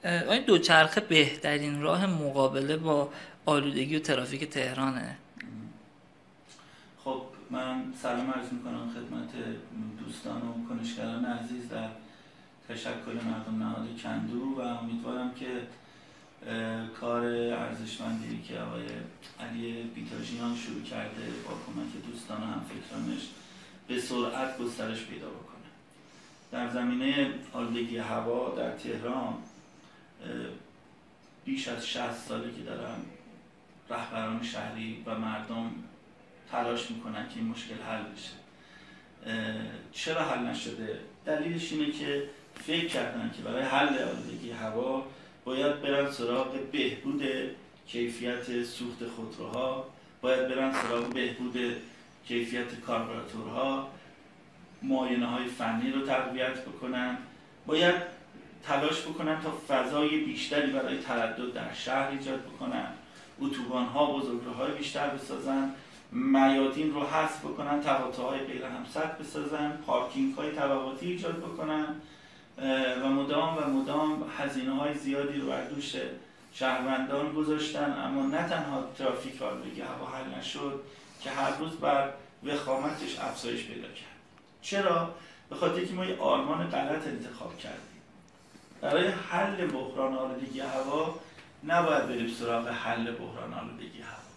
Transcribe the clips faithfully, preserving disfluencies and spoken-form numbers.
آیا دوچرخه بهترین راه مقابله با آلودگی و ترافیک تهرانه؟ خب من سلام عرض میکنم خدمت دوستان و کنشگران عزیز در تشکل مردم نهاد کندو و امیدوارم که کار ارزشمندی که آقای علی بیتاژیان شروع کرده با کمک دوستان و همفکرانش به سرعت گسترش پیدا بکنه. در زمینه آلودگی هوا در تهران بیش از شصت ساله که دارن رهبران شهری و مردم تلاش میکنن که این مشکل حل بشه. چرا حل نشده؟ دلیلش اینه که فکر کردن که برای حل آلودگی هوا باید برن سراغ بهبود کیفیت سوخت خودروها، باید برن سراغ بهبود کیفیت کاربراتورها، معاینه های فنی رو تقویت بکنن، باید تلاش بکنن تا فضای بیشتری برای تردد در شهر ایجاد بکنن، اتوبان ها بزرگراه‌های بیشتر بسازن، میادین رو حذف بکنن، تقاطع‌های غیر همسط بسازن، پارکینگ های طبقاتی ایجاد بکنن و مدام و مدام هزینه‌های زیادی رو بر دوش شهروندان گذاشتن، اما نه تنها ترافیک آلودگی هوا حل نشد که هر روز بر وخامتش افزایش پیدا کرد. چرا؟ به خاطر اینکه ما یه آرمان غلط انتخاب کردیم. برای حل بحران آلودگی هوا نباید بریم سراغ حل بحران آلودگی هوا.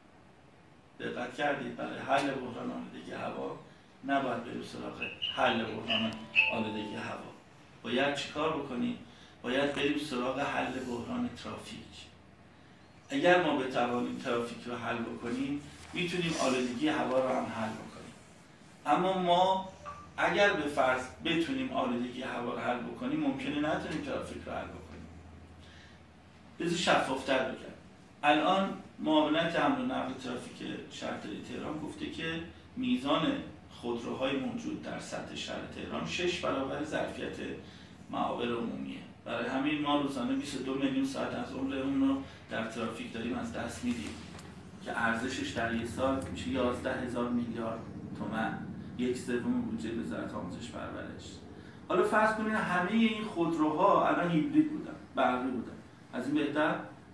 دقت کردید؟ برای حل بحران آلودگی هوا نباید بریم سراغ حل بحران آلودگی هوا. باید چیکار بکنیم؟ باید بریم سراغ حل بحران ترافیک. اگر ما بتوانیم ترافیک رو حل بکنیم، میتونیم آلودگی هوا رو هم حل بکنیم. اما ما اگر به فرض بتونیم آلودگی هوا رو حل بکنیم، ممکنه نتونیم ترافیک رو حل بکنیم. بذار شفافتر بگم. الان معاونت حمل و نقل ترافیک شهرداری تهران گفته که میزان خودروهای موجود در سطح شهر تهران شش برابر ظرفیت معابر عمومیه. برای همین ما روزانه بیست و دو میلیون ساعت از عمرمون رو در ترافیک داریم از دست میدیم که ارزشش در یک سال میشه یازده هزار میلیارد تومان، یک سوم بودجه وزارت آموزش پرورش. حالا فرض کنید همه این خودروها الان هیبرید بودن، برقی بودن. از این بهتر؟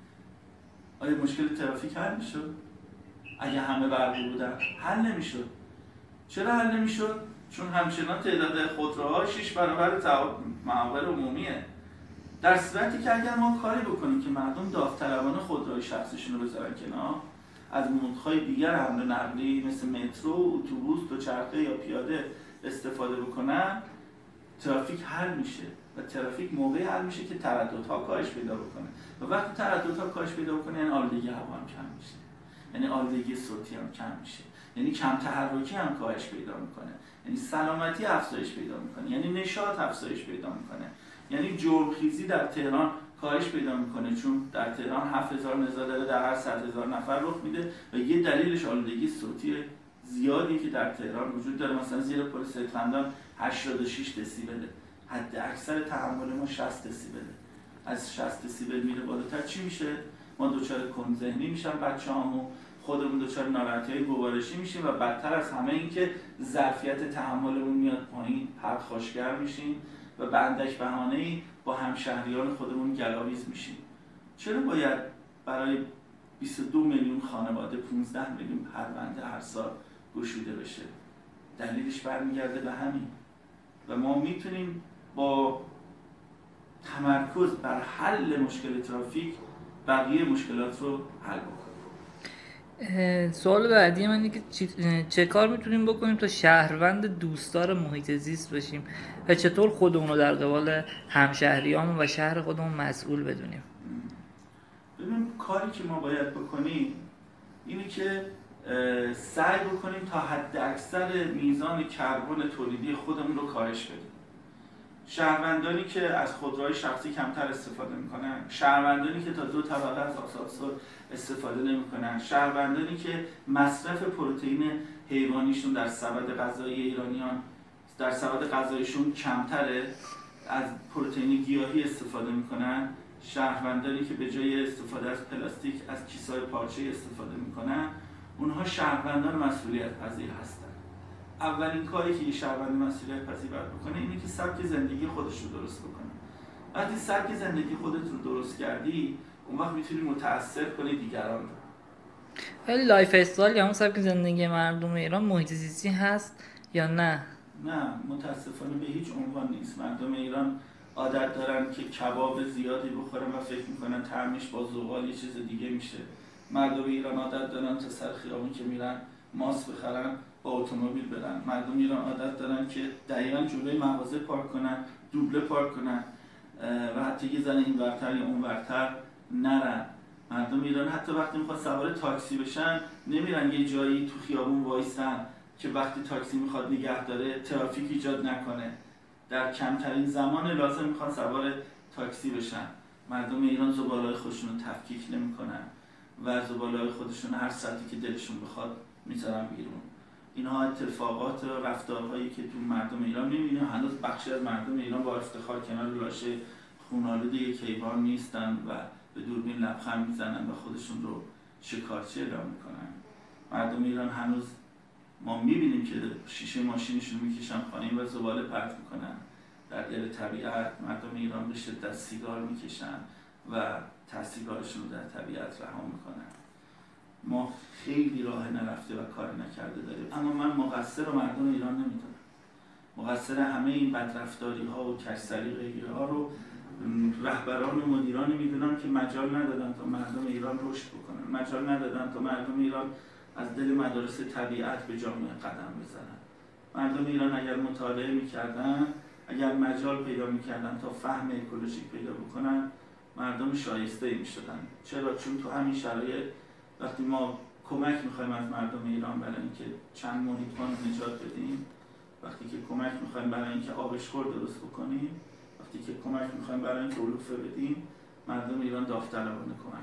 آیا مشکل ترافیک حل میشد؟ اگه همه برقی بودن حل نمیشد. چرا حل نمیشد؟ چون همچنان تعداد خودروها شش برابر معابر عمومیه. در صورتی که اگر ما کاری بکنیم که مردم داوطلبانه خودروهای شخصیشون رو بذارن کنار، از مودهای دیگر حمل و نقلی مثل مترو، اتوبوس، دوچرخه یا پیاده استفاده بکنن، ترافیک حل میشه و ترافیک موقعی حل میشه که ترددها کاهش پیدا بکنه و وقتی ترددها کاهش پیدا بکنه یعنی آلودگی هوا هم کم میشه، یعنی آلودگی صوتی هم کم میشه، یعنی کم تحرکی هم کاهش پیدا میکنه، یعنی سلامتی افزایش پیدا میکنه، یعنی نشاط افزایش پیدا میکنه، یعنی جرمخیزی در تهران کاهش پیدا میکنه، چون در تهران هفت هزار نزاع در هر صد هزار نفر رخ میده و یه دلیلش آلودگی صوتی زیادی که در تهران وجود داره. مثلا زیر پل سیدخندان هشتاد و شش دسیبله، حد اکثر تحمل ما شصت دسیبله. از شصت دسیبل میره بالاتر چی میشه؟ ما دچار کم ذهنی میشن بچه‌هامون، خودمون دچار ناراحتی‌های گوارشی میشیم و بدتر از همه این که ظرفیت تحملمون میاد پایین، پرخاشگر میشیم و به اندک بهانه‌ای با همشهریان خودمون گلاویز میشیم. چرا باید برای بیست و دو میلیون خانواده پانزده میلیون پرونده هر سال گشوده بشه؟ دلیلش برمیگرده به همین و ما میتونیم با تمرکز بر حل مشکل ترافیک بقیه مشکلات رو حل بکنیم. سوال بعدی من اینه که چه کار میتونیم بکنیم تا شهروند دوستدار محیط زیست بشیم و چطور خودمون رو در قبال همشهریامون و شهر خودمون مسئول بدونیم؟ ببینیم کاری که ما باید بکنیم اینه که سعی بکنیم تا حد اکثر میزان کربن تولیدی خودمون رو کاهش بدیم. شهروندانی که از خودروهای شخصی کمتر استفاده میکنن، شهروندانی که تا دو طبقه از آسانسور استفاده نمیکنن، شهروندانی که مصرف پروتئین حیوانیشون در سبد غذایی ایرانیان در سبد غذایشون کمتره، از پروتئین گیاهی استفاده میکنن، شهروندانی که به جای استفاده از پلاستیک از کیسه‌های پارچه‌ای استفاده میکنن، اونها شهروندان مسئولیت پذیر هستن. اولین کاری که یه شهروند مسئولیت پذیر باید بکنه اینه که سبک زندگی خودش رو درست بکنه. وقتی سبک زندگی خودت رو درست کردی اون وقت میتونی متأثر کنی دیگران رو. ولی لایف استایل یا اون سبک زندگی مردم ایران محیط زیستی هست یا نه؟ نه متاسفانه به هیچ عنوان نیست. مردم ایران عادت دارن که کباب زیادی بخورن و فکر میکنن طعمش با زغال یه چیز دیگه میشه. مردم ایران عادت دارن تا سر خیابون که میرن ماست بخرن با اتومبیل برن. مردم ایران عادت دارن که دقیقاً جلوی مغازه پارک کنن، دوبله پارک کنن و حتی یه ذره این ورتر یا اون ورتر نرن. مردم ایران حتی وقتی میخواد سوار تاکسی بشن نمیرن یه جایی تو خیابون وایسن که وقتی تاکسی میخواد نگه داره ترافیک ایجاد نکنه. در کمترین زمان لازم میخوان سوار تاکسی بشن. مردم ایران زباله‌های خودشون رو تفکیک نمیکنن و زباله‌های خودشون هر ساعتی که دلشون بخواد میذارن بیرون. اینها اتفاقات و رفتارهایی که تو مردم ایران میبینیم. هنوز بخشی از مردم ایران با افتخار کنار لاشه خون‌آلود یک حیوان نیستن و به دوربین لبخند میزنن و خودشون رو شکارچی اعلام میکنن. مردم ایران هنوز ما میبینیم که شیشه ماشینشون میکشن پایین و زباله پرت میکنن در دل طبیعت. مردم ایران به شدت سیگار میکشن و سیگارشون رو در طبیعت رها میکنن. ما خیلی راه نرفته و کار نکرده داریم، اما من مقصر مردم ایران نمیدونم. مقصر همه این بدرفتاری ها و کج‌سلیقگی ها رو رهبران و مدیران میدونم که مجال ندادن تا مردم ایران رشد بکنن، مجال ندادن تا مردم ایران از دل مدارس طبیعت به جامعه قدم بزنن. مردم ایران اگر مطالعه میکردن، اگر مجال پیدا میکردن تا فهم اکولوژیک پیدا بکنن، مردم شایسته ای میشدن. چرا؟ چون تو همین شرایط وقتی ما کمک میخوایم از مردم ایران برای اینکه چند محیط‌ها رو نجات بدیم، وقتی که کمک میخوایم برای اینکه آبشخور درست بکنیم، وقتی که کمک میخوایم برای اینکه علوفه بدیم، مردم ایران داوطلبانه کمک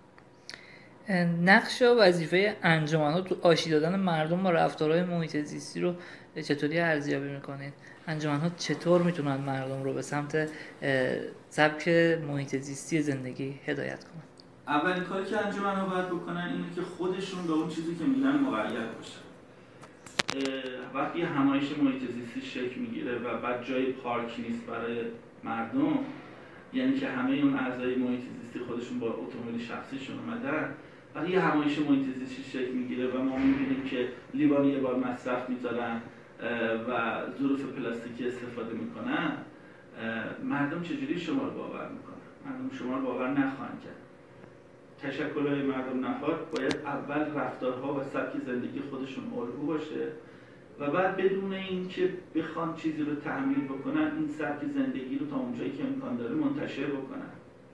میکنن. نقش و وظیفه انجمن‌ها تو آشتی دادن مردم با رفتارهای محیط زیستی رو چطوری ارزیابی میکنید؟ انجمن‌ها چطور میتونن مردم رو به سمت سبک محیط زیستی زندگی هدایت کنن؟ اولین کاری که انجمن‌ها باید بکنن اینه که خودشون به اون چیزی که میگن مقید باشن. وقتی همایش محیط زیستی شکل میگیره و بعد جای پارک نیست برای مردم، یعنی که همه اون اعضای محیط زیستی خودشون با اتومبیل شخصیشون اومدن، وقتی یه همایش محیط زیستی شکل میگیره و ما میبینیم که لیوان یه بار مصرف میذارن و ظروف پلاستیکی استفاده میکنن، مردم چجوری شما رو باور میکنن؟ مردم شما رو باور نخواهند کرد. تشکل‌های مردم نهاد باید اول رفتارها و سبک زندگی خودشون الگو باشه و بعد بدون اینکه بخوان چیزی رو تعمیل بکنن، این سبک زندگی رو تا اونجایی که امکان داره منتشر بکنن.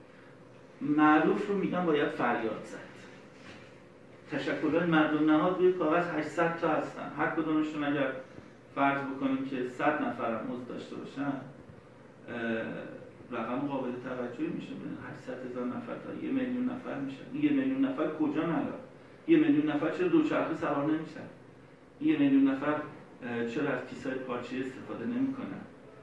معروف رو میگن باید فریاد زد. تشکل‌های مردم نهاد روی کاغذ هشتصد تا هستن. هر کدومشون اگر فرض بکنیم که صد نفر عضو داشته باشن، رقم قابل توجهی میشه. هشتصد هزار نفر تا یه میلیون نفر میشه. این یه میلیون نفر کجا نرا؟ یه میلیون نفر چرا دوچرخه سوار نمیشن؟ یه میلیون نفر چرا از کیسه‌های پارچه‌ای استفاده نمیکنن؟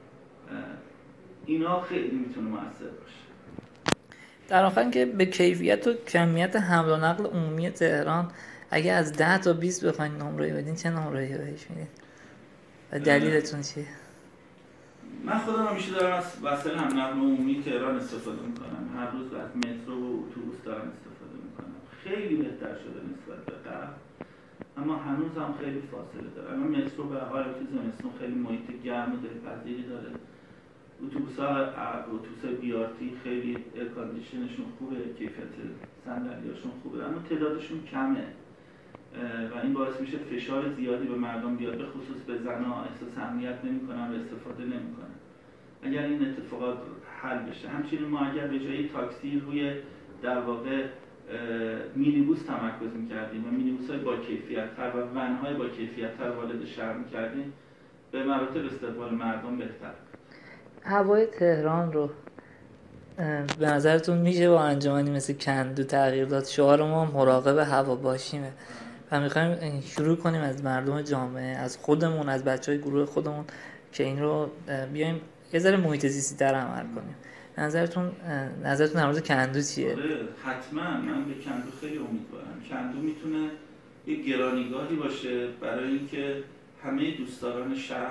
اینا خیلی میتونه مؤثر باشه. در آخر که به کیفیت و کمیت حمل و نقل عمومی تهران اگه از ده تا بیست بخواید نمره بدین چه نمره‌ای بهش میدین؟ و دلیلتون چیه؟ من خودم همیشه دارم از وسایل حمل و نقل عمومی تهران استفاده میکنم. هر روز از مترو و اتوبوس دارم استفاده میکنم. خیلی بهتر شده نسبت به قبل، اما هنوز هم خیلی فاصله داره. اما مترو به حال که زمستون خیلی محیط گرم و دلپذیری داره. اتوبوس‌ها اتوبوس بی آر تی خیلی ایر کاندیشنشون خوبه، کیفیت صندلیاشون خوبه، اما تعدادشون کمه و این باعث میشه فشار زیادی به مردم بیاد، به خصوص به زن‌ها. احساس امنیت نمی‌کنن و استفاده نمی‌کنن. اگر این اتفاقات حل بشه، همچنین ما اگر به جای تاکسی روی در واقع مینیبوس تمرکز می‌کردیم و مینیبوس‌های با کیفیت‌تر و ون‌های با کیفیت‌تر وارد شهر می‌کردیم، به مراتب استقبال مردم بهتر. هوای تهران رو به نظرتون میشه با انجمنی مثل کندو تغییر داد؟ شعار ما مراقب هوا باشیمه و میخوایم شروع کنیم از مردم جامعه، از خودمون، از بچهای گروه خودمون که این رو بیایم یه ذره محیط زیستی تر عمل کنیم. نظرتون نظرتون در مورد کندو چیه؟ حتما من به کندو خیلی امیدوارم. کندو میتونه یه گرانیگاهی باشه برای اینکه همه دوستداران شهر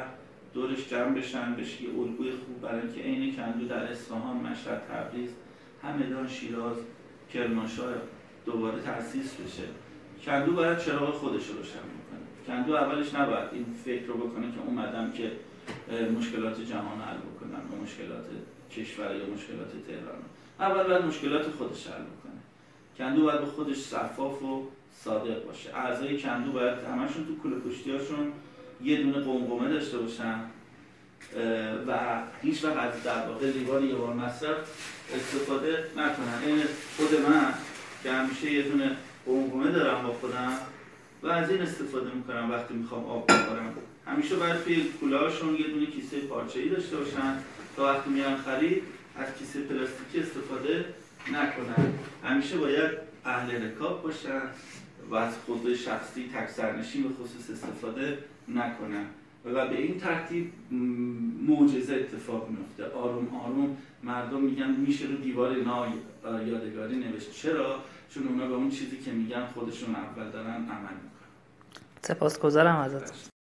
دورش جمع بشن، بشه یه الگوی خوب برای اینکه عین کندو در اصفهان، مشهد، تبریز، همدان، شیراز، کرمانشاه دوباره تأسیس بشه. کندو باید چراغ خودش رو روشن بکنه. کندو اولش نباید این فکر رو بکنه که اومدم که مشکلات جهان حل بکنم و مشکلات کشور یا مشکلات تهران. اول باید مشکلات خودش حل بکنه. کندو باید به خودش شفاف و صادق باشه. اعضای کندو باید همشون تو کوله پشتیاشون یه دونه قمقمه داشته باشن و هیچ وقت از در واقع لیوان یه بار مصرف استفاده نکنن. این خود من که همیشه یه دونه قمقمه دارم با خودم و از این استفاده میکنم وقتی میخوام آب بخورم. همیشه باید توی کوله‌هاشون یه دونه کیسه پارچه‌ای داشته باشن تا وقتی میان خرید از کیسه پلاستیکی استفاده نکنن. همیشه باید اهل رکاب باشن و از خودروی شخصی تک سرنشین به خصوص استفاده نکنن و به این ترتیب معجزه اتفاق میفته. آروم آروم مردم میگن میشه رو دیوار اینا یادگاری نوشت. چرا؟ چون اونا به اون چیزی که میگن خودشون اول دارن عمل میکنن. سپاسگزارم ازت.